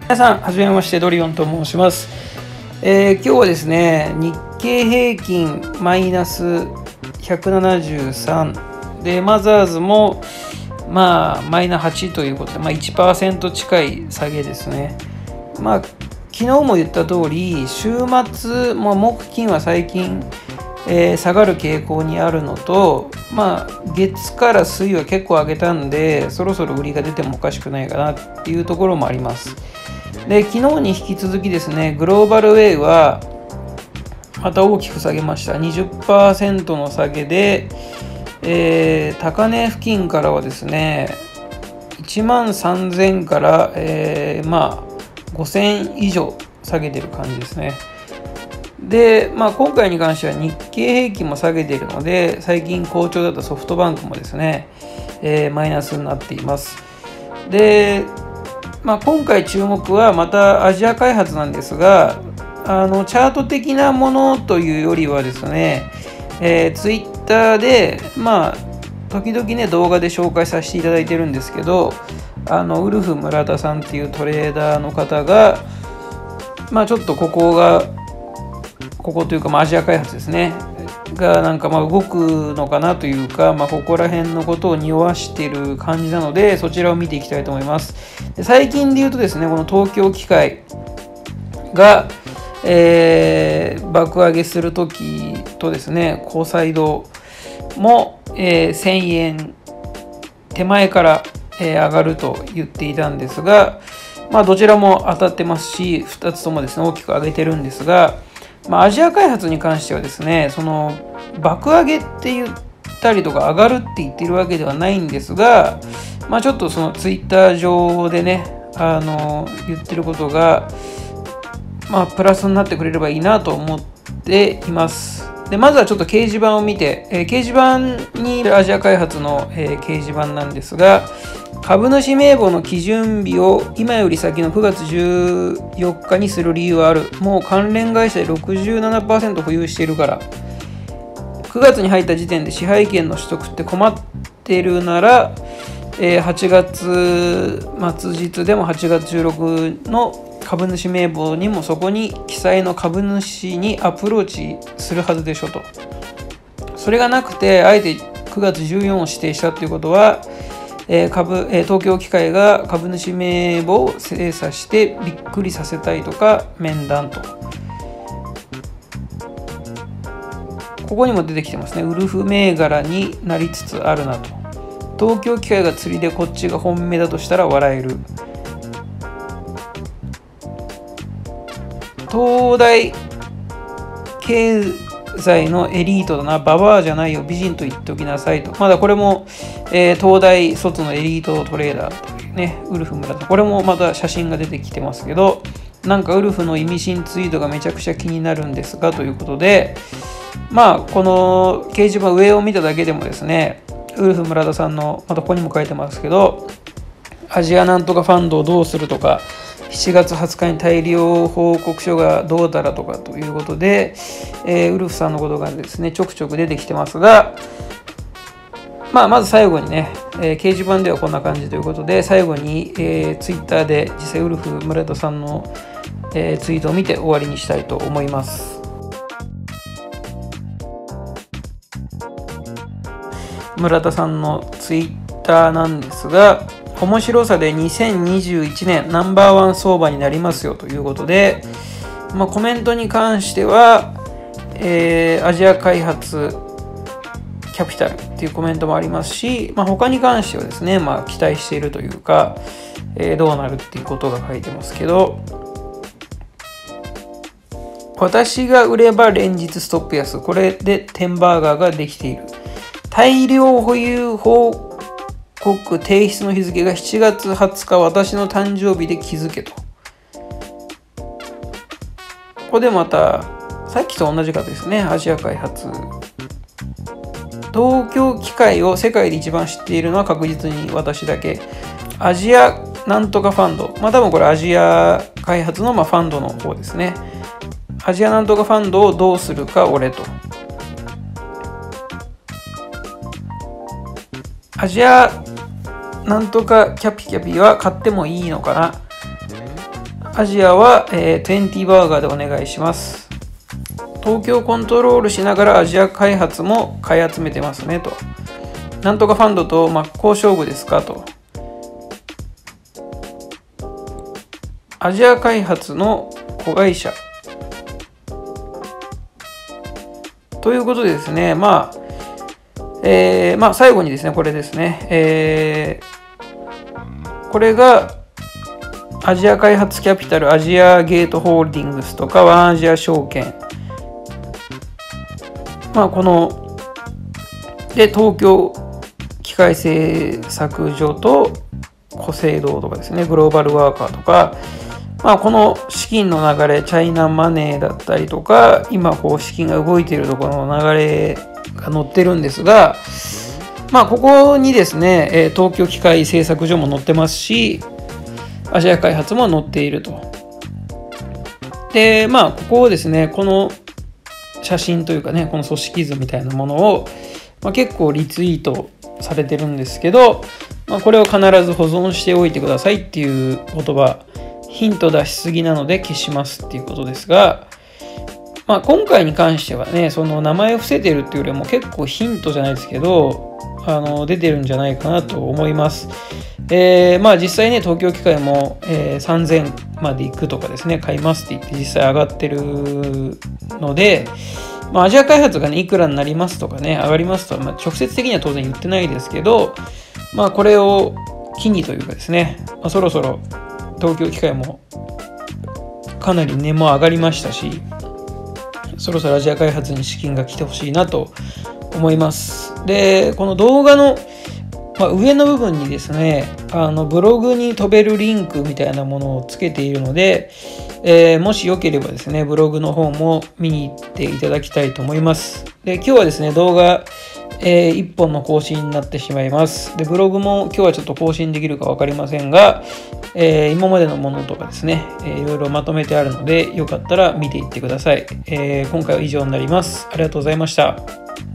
皆さん、はじめまして、ドリオンと申します。今日はですね、日経平均マイナス173で、マザーズもマイナ8ということで、1% 近い下げですね。昨日も言った通り、週末、木金は最近、下がる傾向にあるのと、月から水は結構上げたんで、そろそろ売りが出てもおかしくないかなっていうところもあります。で、昨日に引き続きですね、グローバルウェイはまた大きく下げました。20% の下げで、高値付近からはですね、13,000から、5,000以上下げてる感じですね。で、今回に関しては日経平均も下げているので、最近好調だったソフトバンクもですね、マイナスになっています。で、今回注目はまたアジア開発なんですが、チャート的なものというよりはですね、ツイッターで、時々ね、動画で紹介させていただいてるんですけど、ウルフ村田さんっていうトレーダーの方が、ちょっとここというか、アジア開発ですねが動くのかなというか、ここら辺のことを匂わしている感じなので、そちらを見ていきたいと思います。で、最近で言うとですね、この東京機械が、爆上げするときとですね、高裁堂も、1000円手前から、上がると言っていたんですが、どちらも当たってますし、2つともですね、大きく上げてるんですが、アジア開発に関してはですね、その爆上げって言ったりとか上がるって言っているわけではないんですが、ちょっとそのツイッター上でね、言ってることが、プラスになってくれればいいなと思っています。で、まずはちょっと掲示板を見て、掲示板にアジア開発の、掲示板なんですが、株主名簿の基準日を今より先の9月14日にする理由はある。もう関連会社で 67% 保有しているから。9月に入った時点で支配権の取得って困ってるなら、8月末日でも8月16の株主名簿にもそこに記載の株主にアプローチするはずでしょと。それがなくて、あえて9月14を指定したということは、東京機械が株主名簿を精査してびっくりさせたいとか面談と、ここにも出てきてますね。ウルフ銘柄になりつつあるなと。東京機械が釣りでこっちが本命だとしたら笑える。東大経済のエリートだな、ババアじゃないよ、美人と言っておきなさいと。まだこれも、東大卒のエリートトレーダーというね、ウルフ村田。これもまた写真が出てきてますけど、ウルフの意味深ツイートがめちゃくちゃ気になるんですがということで、この掲示板上を見ただけでもですね、ウルフ村田さんの、またここにも書いてますけど、アジアなんとかファンドをどうするとか、7月20日に大量報告書がどうだらとかということで、ウルフさんのことがですね、ちょくちょく出てきてますが、まず最後にね、掲示板ではこんな感じということで、最後に、ツイッターで実際ウルフ村田さんの、ツイートを見て終わりにしたいと思います。村田さんのツイッターなんですが、面白さで2021年ナンバーワン相場になりますよということで、コメントに関しては、アジア開発キャピタルっていうコメントもありますし、他に関してはですね、期待しているというか、どうなるっていうことが書いてますけど、私が売れば連日ストップ安、これでテンバーガーができている。大量保有報告提出の日付が7月20日、私の誕生日で気づけと。ここでまたさっきと同じ方ですね。アジア開発、東京機械を世界で一番知っているのは確実に私だけ。アジアなんとかファンド、多分これアジア開発のファンドの方ですね。アジアなんとかファンドをどうするか俺と。アジアなんとかキャピキャピは買ってもいいのかな。 アジアは、20バーガーでお願いします。東京コントロールしながらアジア開発も買い集めてますねと。なんとかファンドと真っ向勝負ですかと。アジア開発の子会社ということでですね、最後にですね、これですね、これがアジア開発キャピタル、アジアゲートホールディングスとかワンアジア証券、こので東京機械製作所と古生堂とかですね、グローバルワーカーとか、この資金の流れ、チャイナマネーだったりとか、今資金が動いているところの流れが載ってるんですが、ここにですね、東京機械製作所も載ってますし、アジア開発も載っていると。で、ここをですね、この写真というかね、この組織図みたいなものを、結構リツイートされてるんですけど、これを必ず保存しておいてくださいっていう言葉、ヒント出しすぎなので消しますっていうことですが、今回に関してはね、その名前を伏せてるっていうよりも結構ヒントじゃないですけど、出てるんじゃないかなと思います。実際ね、東京機械も、3000まで行くとかですね、買いますって言って実際上がってるので、アジア開発がね、いくらになりますとかね、上がりますとは、直接的には当然言ってないですけど、これを機にというかですね、そろそろ東京機械もかなり値も上がりましたし、そろそろアジア開発に資金が来てほしいなと思います。で、この動画の、上の部分にですね、ブログに飛べるリンクみたいなものをつけているので、もしよければですね、ブログの方も見に行っていただきたいと思います。で、今日はですね、動画、1本の更新になってしまいます。で、ブログも今日はちょっと更新できるか分かりませんが、今までのものとかですね、いろいろまとめてあるので、よかったら見ていってください。今回は以上になります。ありがとうございました。